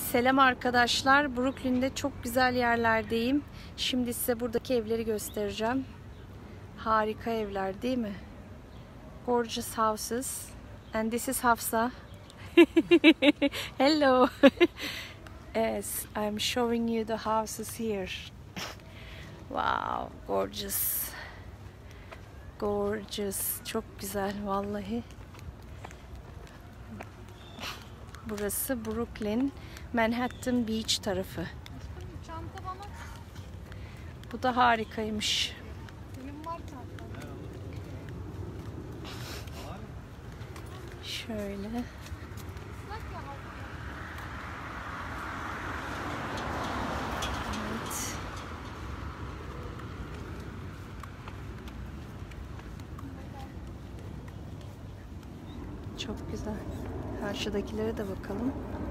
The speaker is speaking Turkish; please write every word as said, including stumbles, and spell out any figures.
Selam arkadaşlar. Brooklyn'de çok güzel yerlerdeyim. Şimdi size buradaki evleri göstereceğim. Harika evler değil mi? Gorgeous houses. And this is Hafsa. Hello. Yes, I'm showing you the houses here. Wow, gorgeous. Gorgeous. Çok güzel vallahi. Burası Brooklyn, Manhattan Beach tarafı. Çanta bana. Bu da harikaymış. Benim var çanta. Şöyle. Evet. Çok güzel. Karşıdakilere de bakalım.